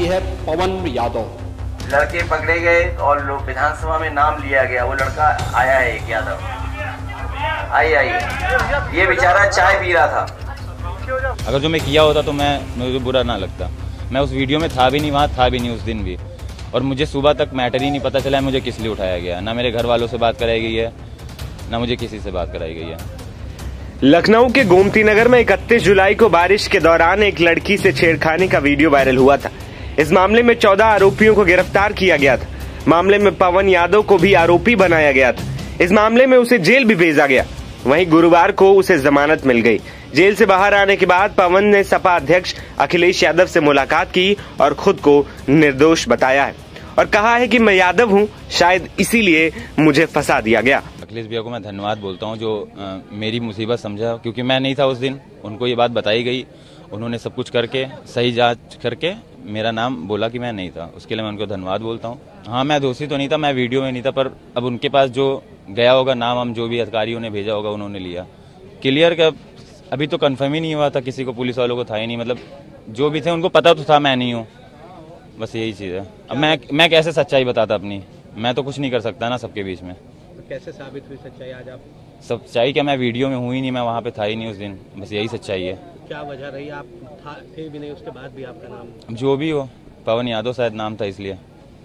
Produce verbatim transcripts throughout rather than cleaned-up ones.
आरोपी है पवन यादव। लड़के पकड़े गए और लोग विधानसभा में नाम लिया गया। वो लड़का आया है एक यादव, आइए आइए। ये बेचारा चाय पी रहा था। अगर जो मैं किया होता तो मैं मुझे बुरा ना लगता। मैं उस वीडियो में था भी नहीं, वहाँ था भी नहीं उस दिन भी। और मुझे सुबह तक मैटर ही नहीं पता चला है मुझे किस लिए उठाया गया। ना मेरे घर वालों से बात कराई गई है, ना मुझे किसी से बात कराई गई है। लखनऊ के गोमती नगर में इकतीस जुलाई को बारिश के दौरान एक लड़की से छेड़खानी का वीडियो वायरल हुआ था। इस मामले में चौदह आरोपियों को गिरफ्तार किया गया था। मामले में पवन यादव को भी आरोपी बनाया गया था। इस मामले में उसे जेल भी भेजा गया। वहीं गुरुवार को उसे जमानत मिल गई। जेल से बाहर आने के बाद पवन ने सपा अध्यक्ष अखिलेश यादव से मुलाकात की और खुद को निर्दोष बताया है और कहा है कि मैं यादव हूं, शायद इसीलिए मुझे फंसा दिया गया। अखिलेश भैया को मैं धन्यवाद बोलता हूं जो आ, मेरी मुसीबत समझा, क्योंकि मैं नहीं था उस दिन। उनको ये बात बताई गई, उन्होंने सब कुछ करके सही जांच करके मेरा नाम बोला कि मैं नहीं था। उसके लिए मैं उनको धन्यवाद बोलता हूँ। हाँ, मैं दोषी तो नहीं था, मैं वीडियो में नहीं था, पर अब उनके पास जो गया होगा नाम, हम जो भी अधिकारियों ने भेजा होगा उन्होंने लिया। क्लियर का अभी तो कंफर्म ही नहीं हुआ था, किसी को, पुलिस वालों को था ही नहीं। मतलब जो भी थे उनको पता तो था मैं नहीं हूँ, बस यही चीज़ है। अब मैं मैं कैसे सच्चाई बताता अपनी? मैं तो कुछ नहीं कर सकता ना सबके बीच में। तो कैसे साबित हुई सच्चाई आज आप? सच्चाई क्या, मैं वीडियो में हूँ ही नहीं, मैं वहाँ पे था ही नहीं उस दिन, बस यही सच्चाई है। क्या वजह रही? आप था थे भी नहीं, उसके बाद भी आपका नाम? जो भी हो, पवन यादव शायद नाम था इसलिए।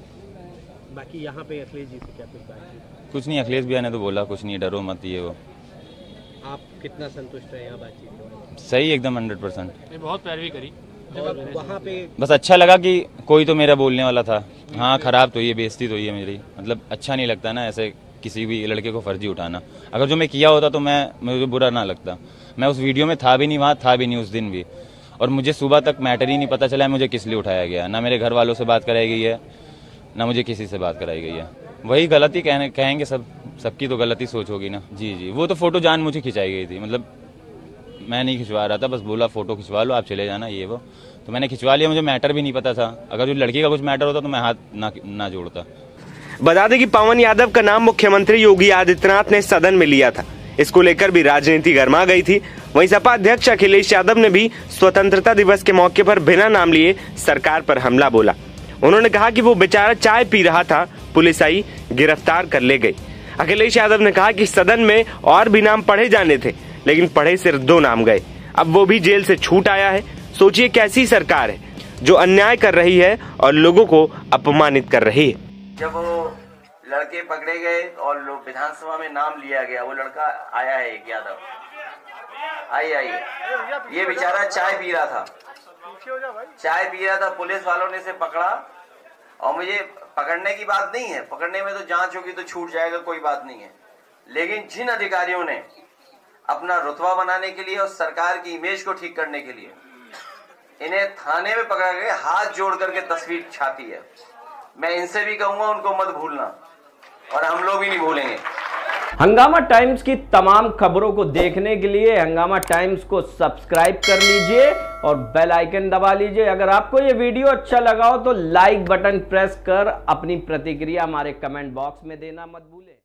बाकी यहाँ पे अखिलेश जी से क्या कुछ बात की? कुछ नहीं, अखिलेश भैया ने तो बोला कुछ नहीं, डरो मत, ये वो। आप कितना संतुष्ट रहे यहाँ बातचीत के? सही, एकदम हंड्रेड परसेंट। बहुत पैरवी करी। और वहाँ पे बस अच्छा लगा कि कोई तो मेरा बोलने वाला था। हाँ, खराब तो ये, बेइज्जती तो ये मेरी, मतलब अच्छा नहीं लगता ना ऐसे किसी भी लड़के को फर्जी उठाना। अगर जो मैं किया होता तो मैं मुझे बुरा ना लगता। मैं उस वीडियो में था भी नहीं, वहाँ था भी नहीं उस दिन भी। और मुझे सुबह तक मैटर ही नहीं पता चला है मुझे किस लिए उठाया गया। ना मेरे घर वालों से बात कराई गई है, ना मुझे किसी से बात कराई गई है। वही गलती कहने कहेंगे सब, सबकी तो गलती सोच होगी ना। जी जी, वो तो फोटो जान मुझे खिंचाई गई थी, मतलब मैं नहीं खिंचवा रहा था, बस बोला फोटो खिंचवा लो, आप चले जाना, ये वो। तो मैंने खिंचवा लिया, मुझे मैटर भी नहीं पता था। अगर जो लड़की का कुछ मैटर होता तो मैं हाथ ना ना जोड़ता। बता दें कि पवन यादव का नाम मुख्यमंत्री योगी आदित्यनाथ ने सदन में लिया था। इसको लेकर भी राजनीति गर्मा गई थी। वहीं सपा अध्यक्ष अखिलेश यादव ने भी स्वतंत्रता दिवस के मौके पर बिना नाम लिए सरकार पर हमला बोला। उन्होंने कहा कि वो बेचारा चाय पी रहा था, पुलिस आई, गिरफ्तार कर ले गई। अखिलेश यादव ने कहा कि सदन में और भी नाम पढ़े जाने थे, लेकिन पढ़े सिर्फ दो नाम गए। अब वो भी जेल से छूट आया है। सोचिए कैसी सरकार है जो अन्याय कर रही है और लोगों को अपमानित कर रही है। जब वो लड़के पकड़े गए और लोग विधानसभा में नाम लिया गया। वो लड़का आया है एक यादव, आइए आइए। ये बेचारा चाय पी रहा था, चाय पी रहा था। पुलिस वालों ने इसे पकड़ा। और मुझे पकड़ने की बात नहीं है, पकड़ने में तो जांच होगी तो छूट जाएगा, कोई बात नहीं है। लेकिन जिन अधिकारियों ने अपना रुतबा बनाने के लिए और सरकार की इमेज को ठीक करने के लिए इन्हें थाने में पकड़ा गया, हाथ जोड़ करके तस्वीर छापी है, मैं इनसे भी कहूंगा उनको मत भूलना, और हम लोग भी नहीं भूलेंगे। हंगामा टाइम्स की तमाम खबरों को देखने के लिए हंगामा टाइम्स को सब्सक्राइब कर लीजिए और बेल आइकन दबा लीजिए। अगर आपको ये वीडियो अच्छा लगा हो तो लाइक बटन प्रेस कर अपनी प्रतिक्रिया हमारे कमेंट बॉक्स में देना मत भूलें।